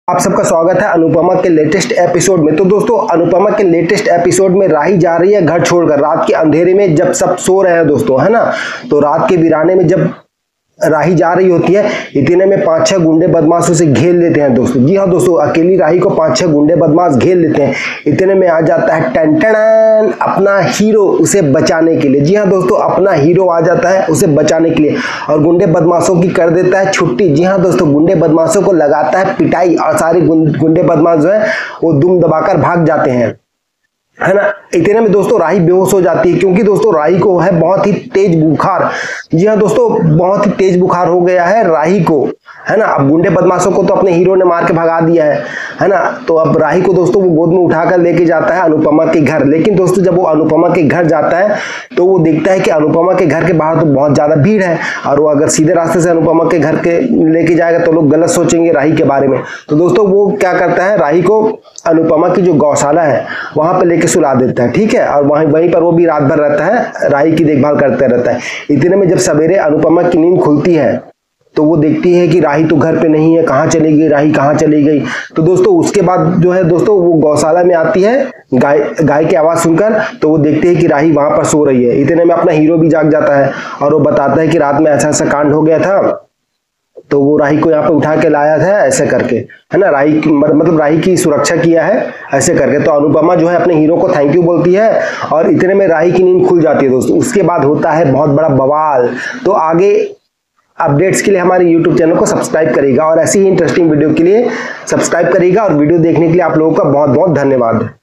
आप सबका स्वागत है अनुपमा के लेटेस्ट एपिसोड में। तो दोस्तों, अनुपमा के लेटेस्ट एपिसोड में राही जा रही है घर छोड़कर रात के अंधेरे में, जब सब सो रहे हैं दोस्तों, है ना। तो रात के वीराने में जब राही जा रही होती है, इतने में 5-6 गुंडे बदमाश उसे घेर लेते हैं दोस्तों। जी हाँ दोस्तों, अकेली राही को 5-6 गुंडे बदमाश घेर लेते हैं। इतने में आ जाता है टन अपना हीरो उसे बचाने के लिए। जी हाँ दोस्तों, अपना हीरो आ जाता है उसे बचाने के लिए और गुंडे बदमाशों की कर देता है छुट्टी। जी हाँ दोस्तों, गुंडे बदमाशों को लगाता है पिटाई और सारे गुंडे बदमाश जो है वो दुम दबाकर भाग जाते हैं, है ना। इतने में दोस्तों राही बेहोश हो जाती है, क्योंकि दोस्तों राही को है बहुत ही तेज बुखार। जी हाँ दोस्तों, बहुत ही तेज बुखार हो गया है राही को, है ना। अब गुंडे बदमाशों को तो अपने हीरो ने मार के भगा दिया है ना। तो अब राही को दोस्तों वो गोद में उठाकर लेके जाता है अनुपमा के घर। लेकिन दोस्तों जब वो अनुपमा के घर जाता है तो वो देखता है कि अनुपमा के घर के बाहर तो बहुत ज्यादा भीड़ है, और वो अगर सीधे रास्ते से अनुपमा के घर के लेके जाएगा तो लोग गलत सोचेंगे राही के बारे में। तो दोस्तों वो क्या करता है, राही को अनुपमा की जो गौशाला है वहां पे लेके सुला देता है, ठीक है। और वहीं पर वो भी रात भर रहता है, राही की देखभाल करते रहता है। इतने में जब सवेरे अनुपमा की नींद खुलती है तो वो देखती है कि राही तो घर पे नहीं है, कहाँ चली गई राही, कहाँ चली गई। तो दोस्तों उसके बाद जो है दोस्तों वो गौशाला में आती है गाय की आवाज सुनकर। तो वो देखती है कि राही वहां पर सो रही है। इतने में अपना हीरो भी जाग जाता है और वो बताता है कि रात में ऐसा ऐसा कांड हो गया था, तो वो राही को यहाँ पे उठा के लाया था ऐसे करके, है ना। राही मतलब राही की सुरक्षा किया है ऐसे करके। तो अनुपमा जो है अपने हीरो को थैंक यू बोलती है और इतने में राही की नींद खुल जाती है दोस्तों। उसके बाद होता है बहुत बड़ा बवाल। तो आगे अपडेट्स के लिए हमारे YouTube चैनल को सब्सक्राइब करिएगा और ऐसी ही इंटरेस्टिंग वीडियो के लिए सब्सक्राइब करिएगा। और वीडियो देखने के लिए आप लोगों का बहुत बहुत धन्यवाद।